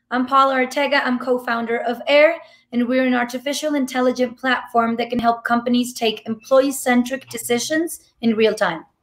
I'm Paola Ortega. I'm co-founder of Air, and we're an artificial intelligence platform that can help companies take employee-centric decisions in real time.